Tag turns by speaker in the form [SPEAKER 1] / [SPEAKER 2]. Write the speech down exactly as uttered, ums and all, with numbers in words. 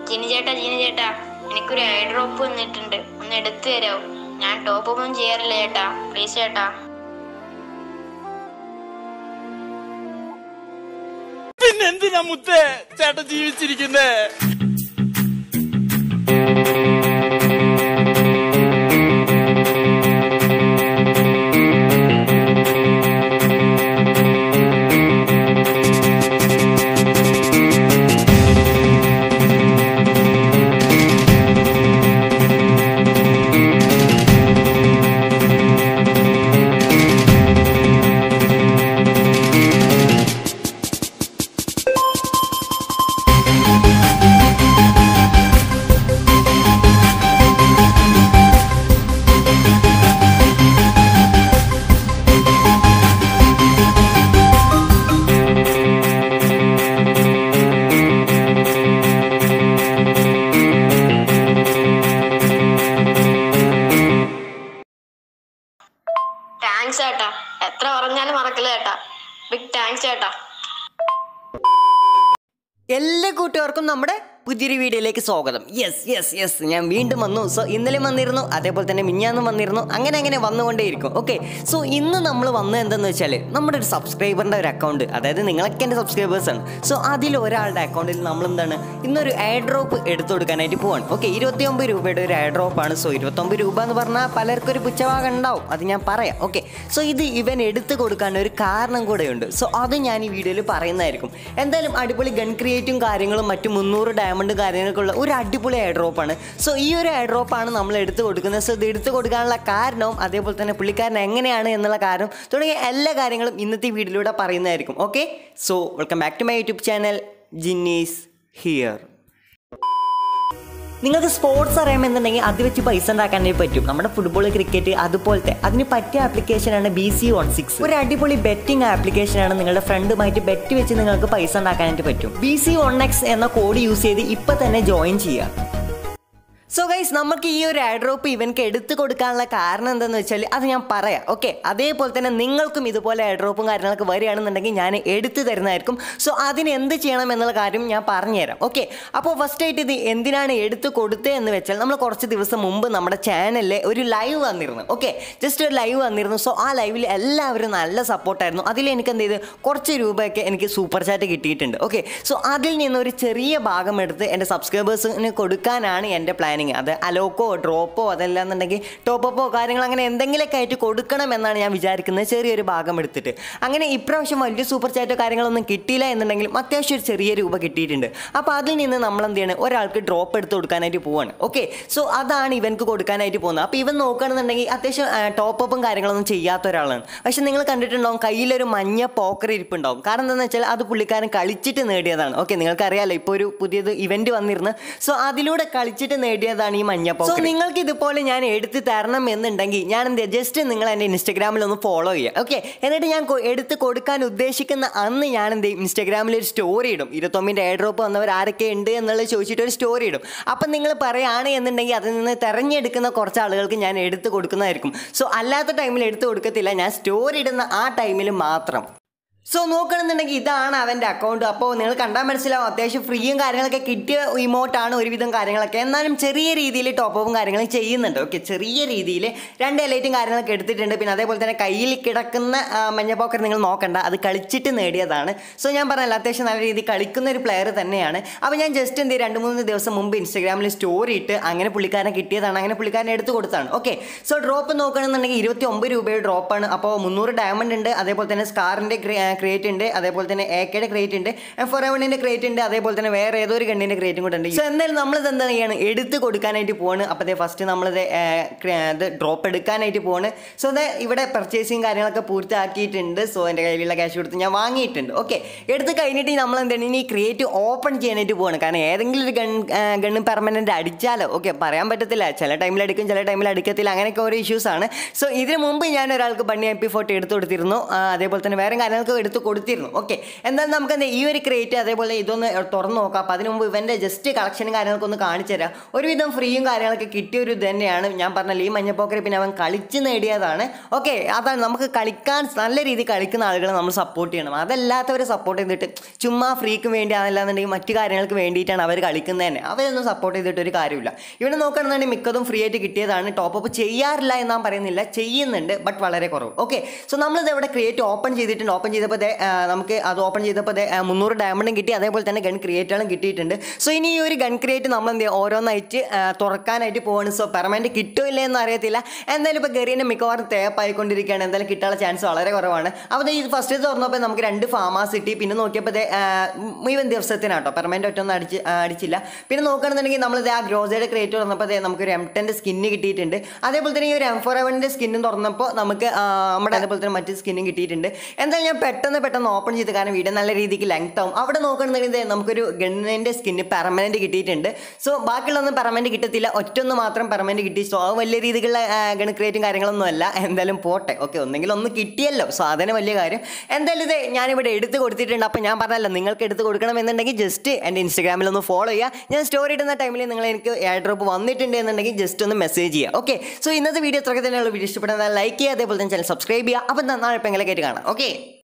[SPEAKER 1] ജിനി ചേട്ടാ ജിനി ചേട്ടാ എനിക്കൊരു ഐ ഡ്രോപ്പ് വന്നിട്ടുണ്ട്, ഒന്ന് എടുത്തു തരാമോ? ഞാൻ ടോപ്പ് ഒന്നും ചെയ്യാറില്ല ചേട്ടാ, പ്ലീസ് ചേട്ടാ.
[SPEAKER 2] പിന്നെന്തിനാ മുത്തേ ചേട്ടൻ ജീവിച്ചിരിക്കുന്നേ?
[SPEAKER 1] താങ്ക്സ് ചേട്ടാ, എത്ര പറഞ്ഞാലും മറക്കില്ല ചേട്ടാ. ബിഗ് താങ്ക്സ് ചേട്ടാ.
[SPEAKER 3] എല്ലാ കൂട്ടുകാർക്കും നമ്മുടെ പുതിയൊരു വീഡിയോയിലേക്ക് സ്വാഗതം. യെസ് യെസ് യെസ് ഞാൻ വീണ്ടും വന്നു. സോ ഇന്നലെ വന്നിരുന്നു, അതേപോലെ തന്നെ മിഞ്ഞാന്നും വന്നിരുന്നു, അങ്ങനെ അങ്ങനെ വന്നുകൊണ്ടേയിരിക്കും. ഓക്കെ, സോ ഇന്ന് നമ്മൾ വന്നത് എന്തെന്ന് വെച്ചാൽ നമ്മുടെ ഒരു സബ്സ്ക്രൈബറിൻ്റെ ഒരു അക്കൗണ്ട്, അതായത് നിങ്ങളൊക്കെ എൻ്റെ സബ്സ്ക്രൈബേഴ്സാണ്. സോ അതിൽ ഒരാളുടെ അക്കൗണ്ടിൽ നമ്മൾ എന്താണ് ഇന്നൊരു എയർ ഡ്രോപ്പ് എടുത്തു കൊടുക്കാനായിട്ട് പോവാണ്. ഓക്കെ, ഇരുപത്തി ഒമ്പത് രൂപയുടെ ഒരു എയർ ഡ്രോപ്പാണ്. സോ ഇരുപത്തൊമ്പത് രൂപ എന്ന് പറഞ്ഞാൽ പലർക്കും ഒരു പുച്ഛഭാഗം ഉണ്ടാവും, അത് ഞാൻ പറയാം. ഓക്കെ, സോ ഇത് ഇവൻ എടുത്തു കൊടുക്കാൻ ഒരു കാരണം കൂടെയുണ്ട്. സോ അത് ഞാൻ ഈ വീഡിയോയിൽ പറയുന്നതായിരിക്കും. എന്തായാലും അടിപൊളി ഗൺ ക്രിയേറ്റും കാര്യങ്ങളും മറ്റു മുന്നൂറ് ഡയമണ്ട് കാര്യങ്ങൾക്കുള്ള ഒരു അടിപൊളി എയർ ഡ്രോപ്പാണ്. സോ ഈ ഒരു എയർ ഡ്രോപ്പാണ് നമ്മൾ എടുത്തു കൊടുക്കുന്നത്. സോ ഇത് എടുത്തു കൊടുക്കാനുള്ള കാരണവും അതേപോലെ തന്നെ പുള്ളിക്കാരൻ എങ്ങനെയാണ് എന്നുള്ള കാരണം തുടങ്ങിയ എല്ലാ കാര്യങ്ങളും ഇന്നത്തെ വീഡിയോയിലൂടെ പറയുന്നതായിരിക്കും. Okay, so welcome back to my YouTube channel Ginny's here. നിങ്ങൾക്ക് സ്പോർട്സ് അറിയാമെന്നുണ്ടെങ്കിൽ അത് വെച്ച് പൈസ ഉണ്ടാക്കാനായിട്ട് പറ്റും. നമ്മുടെ ഫുട്ബോൾ, ക്രിക്കറ്റ് അതുപോലത്തെ അതിന് പറ്റിയ ആപ്ലിക്കേഷനാണ് ബി സി വൺ സിക്സ്. ഒരു അടിപൊളി ബെറ്റിംഗ് ആപ്ലിക്കേഷനാണ്. നിങ്ങളുടെ ഫ്രണ്ടുമായിട്ട് ബെറ്റ് വെച്ച് നിങ്ങൾക്ക് പൈസ ഉണ്ടാക്കാനായിട്ട് പറ്റും. ബി സി വൺ എക്സ് എന്ന കോഡ് യൂസ് ചെയ്ത് ഇപ്പം തന്നെ ജോയിൻ ചെയ്യുക. സോ ഗൈസ്, നമുക്ക് ഈ ഒരു എയർ ഡ്രോപ്പ് ഇവൻക്ക് എടുത്തു കൊടുക്കാനുള്ള കാരണം എന്താണെന്ന് വെച്ചാൽ അത് ഞാൻ പറയാം. ഓക്കെ, അതേപോലെ തന്നെ നിങ്ങൾക്കും ഇതുപോലെ എയർ ഡ്രോപ്പും കാര്യങ്ങളൊക്കെ വരികയാണെന്നുണ്ടെങ്കിൽ ഞാൻ എടുത്തു തരുന്നതായിരിക്കും. സോ അതിന് എന്ത് ചെയ്യണം എന്നുള്ള കാര്യം ഞാൻ പറഞ്ഞുതരാം. ഓക്കെ, അപ്പോൾ ഫസ്റ്റ് ആയിട്ട് ഇത് എന്തിനാണ് എടുത്തു കൊടുത്തത് എന്ന് വെച്ചാൽ നമ്മൾ കുറച്ച് ദിവസം മുമ്പ് നമ്മുടെ ചാനലിൽ ഒരു ലൈവ് വന്നിരുന്നു. ഓക്കെ, ജസ്റ്റ് ഒരു ലൈവ് വന്നിരുന്നു. സോ ആ ലൈവിൽ എല്ലാവരും നല്ല സപ്പോർട്ടായിരുന്നു. അതിൽ എനിക്ക് എന്ത് ചെയ്ത് കുറച്ച് രൂപയൊക്കെ എനിക്ക് സൂപ്പർ ചാറ്റ് കിട്ടിയിട്ടുണ്ട്. ഓക്കെ, സോ അതിൽ നിന്നൊരു ചെറിയ ഭാഗം എടുത്ത് എൻ്റെ സബ്സ്ക്രൈബേഴ്സിന് കൊടുക്കാനാണ് എൻ്റെ പ്ലാൻ. അത് അലോക്കോ ഡ്രോപ്പോ അതല്ലാന്നുണ്ടെങ്കിൽ ടോപ്പോ കാര്യങ്ങൾ അങ്ങനെ എന്തെങ്കിലുമൊക്കെ ആയിട്ട് കൊടുക്കണം എന്നാണ് ഞാൻ വിചാരിക്കുന്നത്, ചെറിയൊരു ഭാഗം എടുത്തിട്ട്. അങ്ങനെ ഇപ്രാവശ്യം വലിയ സൂപ്പർ ചാറ്റോ കാര്യങ്ങളൊന്നും കിട്ടിയില്ല എന്നുണ്ടെങ്കിലും അത്യാവശ്യം ഒരു ചെറിയ രൂപ കിട്ടിയിട്ടുണ്ട്. അപ്പോൾ അതിൽ നിന്ന് നമ്മൾ എന്ത് ചെയ്യണം, ഒരാൾക്ക് ഡ്രോപ്പ് എടുത്ത് കൊടുക്കാനായിട്ട് പോവാണ്. ഓക്കെ, സോ അതാണ് ഇവൻക്ക് കൊടുക്കാനായിട്ട് പോകുന്നത്. അപ്പോൾ ഇവൻ നോക്കുകയാണെന്നുണ്ടെങ്കിൽ അത്യാവശ്യം ടോപ്പും കാര്യങ്ങളൊന്നും ചെയ്യാത്ത ഒരാളാണ്. പക്ഷെ നിങ്ങൾ കണ്ടിട്ടുണ്ടാവും കയ്യിലൊരു മഞ്ഞ പോക്കർ ഇരിപ്പുണ്ടാവും. കാരണം എന്താണെന്ന് വെച്ചാൽ അത് പുള്ളിക്കാരൻ കളിച്ചിട്ട് നേടിയതാണ്. ഓക്കെ, നിങ്ങൾക്കറിയാമല്ലോ ഇപ്പോൾ ഒരു പുതിയത് ഇവൻറ്റ് വന്നിരുന്നു. സോ അതിലൂടെ കളിച്ചിട്ട് നേടിയ ാണ് ഈ മഞ്ഞ പോക്കർ. സോ നിങ്ങൾക്ക് ഇതുപോലെ ഞാൻ എടുത്ത് തരണം എന്നുണ്ടെങ്കിൽ ഞാൻ എന്ത് ജസ്റ്റ് നിങ്ങൾ എൻ്റെ ഇൻസ്റ്റാഗ്രാമിൽ ഒന്ന് ഫോളോ ചെയ്യുക. ഓക്കെ, എന്നിട്ട് ഞാൻ എടുത്ത് കൊടുക്കാൻ ഉദ്ദേശിക്കുന്ന അന്ന് ഞാൻ എന്ത് ചെയ്യും, ഇൻസ്റ്റാഗ്രാമിൽ ഒരു സ്റ്റോറി ഇടും. ഇരുപത്തൊമ്പതിൻ്റെ എയർ ഡ്രോപ്പ് വന്നവർ ആരൊക്കെ ഉണ്ട് എന്നുള്ളത് ചോദിച്ചിട്ട് ഒരു സ്റ്റോറി ഇടും. അപ്പം നിങ്ങൾ പറയുകയാണ് എന്നുണ്ടെങ്കിൽ അതിൽ നിന്ന് തിരഞ്ഞെടുക്കുന്ന കുറച്ച് ആളുകൾക്ക് ഞാൻ എടുത്ത് കൊടുക്കുന്നതായിരിക്കും. സോ അല്ലാത്ത ടൈമിൽ എടുത്ത് കൊടുക്കത്തില്ല, ഞാൻ സ്റ്റോറി ഇടുന്ന ആ ടൈമിൽ മാത്രം. സോ നോക്കണമെന്നുണ്ടെങ്കിൽ ഇതാണ് അവൻ്റെ അക്കൗണ്ട്. അപ്പോൾ നിങ്ങൾ കണ്ടാൽ മനസ്സിലാവും അത്യാവശ്യം ഫ്രീയും കാര്യങ്ങളൊക്കെ കിട്ടിയ ഇമോട്ടാണ് ഒരുവിധം കാര്യങ്ങളൊക്കെ. എന്നാലും ചെറിയ രീതിയിൽ ടോപ്പും കാര്യങ്ങളും ചെയ്യുന്നുണ്ട്. ഓക്കെ, ചെറിയ രീതിയിൽ രണ്ട് എലൈറ്റും കാര്യങ്ങളൊക്കെ എടുത്തിട്ടുണ്ട്. പിന്നെ അതേപോലെ തന്നെ കയ്യിൽ കിടക്കുന്ന മഞ്ഞ പോക്കർ നിങ്ങൾ നോക്കണ്ട, അത് കളിച്ചിട്ട് നേടിയതാണ്. സോ ഞാൻ പറഞ്ഞല്ലോ അത്യാവശ്യം നല്ല രീതിയിൽ കളിക്കുന്ന ഒരു പ്ലെയർ തന്നെയാണ്. അപ്പോൾ ഞാൻ ജസ്റ്റ് എന്ത് രണ്ട് മൂന്ന് ദിവസം മുമ്പ് ഇൻസ്റ്റാഗ്രാമിൽ സ്റ്റോറി ഇട്ട് അങ്ങനെ പുള്ളിക്കാരനെ കിട്ടിയതാണ്, അങ്ങനെ പുള്ളിക്കാരനെ എടുത്ത് കൊടുത്താണ്. ഓക്കെ, സോ ഡ്രോപ്പ് നോക്കണമെന്നുണ്ടെങ്കിൽ ഇരുപത്തി ഒമ്പത് രൂപയുടെ ഡ്രോപ്പാണ്. അപ്പോൾ മുന്നൂറ് ഡയമണ്ട് ഉണ്ട്, അതേപോലെ തന്നെ സ്കാറിൻ്റെ ക്രിയേറ്റ് ഉണ്ട്, അതേപോലെ തന്നെ എക്കയുടെ ക്രിയേറ്റ് ഉണ്ട്, ഫൊറവണിൻ്റെ ക്രിയേറ്റ് ഉണ്ട്, അതേപോലെ തന്നെ വേറെ ഏതോ ഒരു ഗണ്ണിൻ്റെ ക്രിയേറ്റും കൂടെ ഉണ്ട്. സോ എന്തായാലും നമ്മളിത് എന്താ ചെയ്യാണ്, എടുത്ത് കൊടുക്കാനായിട്ട് പോവാണ്. അപ്പോൾ ഫസ്റ്റ് നമ്മളിത് ഇത് ഡ്രോപ്പ് എടുക്കാനായിട്ട് പോവാണ്. സോ അത് ഇവിടെ പർച്ചേസിങ് കാര്യങ്ങളൊക്കെ പൂർത്തിയാക്കിയിട്ടുണ്ട്. സോ എൻ്റെ കയ്യിലുള്ള ക്യാഷ് കൊടുത്ത് ഞാൻ വാങ്ങിയിട്ടുണ്ട്. ഓക്കെ, എടുത്ത് കഴിഞ്ഞിട്ട് നമ്മൾ എന്താണ് ഇനി ക്രിയേറ്റ് ഓപ്പൺ ചെയ്യാനായിട്ട് പോവാണ്. കാരണം ഏതെങ്കിലും ഒരു ഗൺ ഗണ്ണ് പെർമനൻറ്റ് അടിച്ചാലോ ഓക്കെ പറയാൻ പറ്റത്തില്ല, ചില ടൈമിൽ അടിക്കും ചില ടൈമിൽ അടിക്കത്തില്ല, അങ്ങനെയൊക്കെ ഓരോ ഇഷ്യൂസാണ്. സോ ഇതിന് മുമ്പ് ഞാൻ ഒരാൾക്ക് ബണ്ണി എം പി ഫോർട്ടി എടുത്ത് കൊടുത്തിരുന്നു. അതേപോലെ തന്നെ വേറെ കാര്യങ്ങൾക്ക് എടുത്ത് കൊടുത്തിരുന്നു. ഓക്കെ, എന്തായാലും നമുക്ക് എന്താ ഈ ഒരു ക്രേറ്റ് അതേപോലെ ഇതൊന്ന് തുറന്ന് നോക്കാം. അപ്പോൾ അതിന് മുമ്പ് ഇവൻ്റെ ജസ്റ്റ് കളക്ഷനും കാര്യങ്ങളൊക്കെ ഒന്ന് കാണിച്ചു തരാം. ഒരുവിധം ഫ്രീയും കാര്യങ്ങളൊക്കെ കിട്ടിയ ഒരു ഇത് തന്നെയാണ്. ഞാൻ പറഞ്ഞാൽ ഈ മഞ്ഞപ്പോക്കറി പിന്നെ അവൻ കളിച്ച് നേടിയതാണ്. ഓക്കെ, അതാണ് നമുക്ക് കളിക്കാൻ നല്ല രീതിയിൽ കളിക്കുന്ന ആളുകളെ നമ്മൾ സപ്പോർട്ട് ചെയ്യണം. അതല്ലാത്തവരെ സപ്പോർട്ട് ചെയ്തിട്ട് ചുമ്മാ ഫ്രീക്ക് വേണ്ടി അതല്ലാന്നുണ്ടെങ്കിൽ മറ്റു കാര്യങ്ങൾക്ക് വേണ്ടിയിട്ടാണ് അവർ കളിക്കുന്നത് തന്നെ. അവരൊന്നും സപ്പോർട്ട് ചെയ്തിട്ട് ഒരു കാര്യമില്ല. ഇവിടെ നോക്കുകയാണെന്നുണ്ടെങ്കിൽ മിക്കതും ഫ്രീ ആയിട്ട് കിട്ടിയതാണ്. ടോപ്പ് അപ്പ് ചെയ്യാറില്ല എന്ന് ഞാൻ പറയുന്നില്ല, ചെയ്യുന്നുണ്ട്, ബട്ട് വളരെ കുറവ്. ഓക്കെ, സോ നമ്മളിത് ഇവിടെ ക്രിയേറ്റ് ഓപ്പൺ ചെയ്തിട്ടുണ്ട്. ഓപ്പൺ ചെയ്തപ്പോൾ നമുക്ക് അത് ഓപ്പൺ ചെയ്തപ്പോൾ മുന്നൂറ് ഡയമണ്ടും കിട്ടി, അതേപോലെ തന്നെ ഗൺ ക്രിയേറ്റുകളും കിട്ടിയിട്ടുണ്ട്. സോ ഇനി ഈ ഒരു ഗൺ ക്രിയേറ്റ് നമ്മൾ എന്ത് ചെയ്യുക, ഓരോന്നായിട്ട് തുറക്കാനായിട്ട് പോവാണ്. സോ പെർമനൻറ്റ് കിട്ടില്ല എന്ന് അറിയത്തില്ല. എന്തായാലും ഇപ്പോൾ ഗെറിയൻ്റെ മിക്കവാറും തേപ്പായിക്കൊണ്ടിരിക്കുകയാണ്. എന്തായാലും കിട്ടാനുള്ള ചാൻസ് വളരെ കുറവാണ്. അപ്പോൾ ഇത് ഫസ്റ്റ് തുറന്നപ്പോൾ നമുക്ക് രണ്ട് ഫാമാസ് കിട്ടി. പിന്നെ നോക്കിയപ്പോൾ മുഴുവൻ ദിവസത്തിനാട്ടോ പെർമനൻറ്റ് ഒറ്റൊന്നും അടിച്ച് അടിച്ചില്ല. പിന്നെ നോക്കുകയാണെന്നുണ്ടെങ്കിൽ നമ്മളിത് ആ ഗ്രോസയുടെ ക്രിയേറ്റ് തുറന്നപ്പോൾ നമുക്കൊരു എം ടെൻ്റെ സ്കിന്ന് കിട്ടിയിട്ടുണ്ട്. അതേപോലെ തന്നെ ഈ ഒരു എം ഫോർ എവൻ്റെ സ്കിന്നും തുറന്നപ്പോൾ നമുക്ക് നമ്മുടെ അതേപോലെ തന്നെ മറ്റ് സ്കിന്നും കിട്ടിയിട്ടുണ്ട്. എന്തായാലും ഞാൻ പെട്ടെന്ന് പെട്ടെന്ന് ഓപ്പൺ ചെയ്ത്, കാരണം വീഡിയോ നല്ല രീതിക്ക് ലെങ്ത് ആവും. അവിടെ നോക്കുകയാണെന്നുണ്ടെങ്കിൽ നമുക്കൊരു ഗണ്ണിൻ്റെ സ്കിന്ന് പെർമനൻറ്റ് കിട്ടിയിട്ടുണ്ട്. സോ ബാക്കിയുള്ളൊന്നും പെർമനൻറ്റ് കിട്ടത്തില്ല, ഒറ്റൊന്ന് മാത്രം പെർമനൻറ്റ് കിട്ടി. സോ അത് വലിയ രീതിക്കുള്ള ഗൺ ക്രിയേറ്റും കാര്യങ്ങളൊന്നും അല്ല. എന്തായാലും പോട്ടെ. ഓക്കെ, ഒന്നെങ്കിലും ഒന്ന് കിട്ടിയല്ലോ, സോ അതിന് വലിയ കാര്യം. എന്തായാലും ഇത് ഞാനിവിടെ എടുത്ത് കൊടുത്തിട്ടുണ്ട്. അപ്പോൾ ഞാൻ പറഞ്ഞല്ലോ, നിങ്ങൾക്ക് എടുത്ത് കൊടുക്കണമെന്നുണ്ടെങ്കിൽ ജസ്റ്റ് എൻ്റെ ഇൻസ്റ്റാഗ്രാമിൽ ഒന്ന് ഫോളോ ചെയ്യുക. ഞാൻ സ്റ്റോറി ഇടുന്ന ടൈമിൽ നിങ്ങൾ എനിക്ക് എയർ ഡ്രോപ്പ് വന്നിട്ടുണ്ട് എന്നുണ്ടെങ്കിൽ ജസ്റ്റ് ഒന്ന് മെസ്സേജ് ചെയ്യുക. ഓക്കെ, സോ ഇന്നത്തെ വീഡിയോ ഇത്രയൊക്കെ തന്നെയുള്ള. വീഡിയോ ഇഷ്ടപ്പെടുന്നത് ലൈക്ക് ചെയ്യുക, അതേപോലെ തന്നെ ചാനൽ സബ്സ്ക്രൈബ് ചെയ്യുക. അപ്പം നാളെ എപ്പോഴെങ്കിലൊക്കെ ആയിട്ട് കാണാം. ഓക്കെ.